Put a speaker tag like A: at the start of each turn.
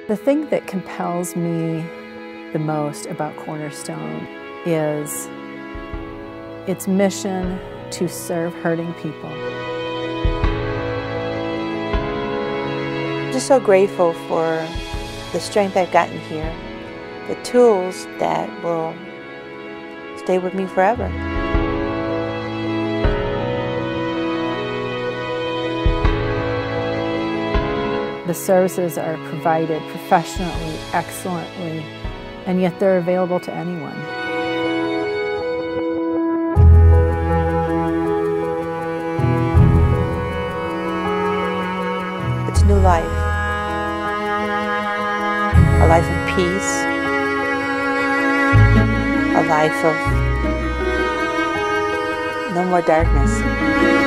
A: The thing that compels me the most about Cornerstone is its mission to serve hurting people.
B: I'm just so grateful for the strength I've gotten here, the tools that will stay with me forever.
A: The services are provided professionally, excellently, and yet they're available to anyone.
B: It's a new life, a life of peace, a life of no more darkness.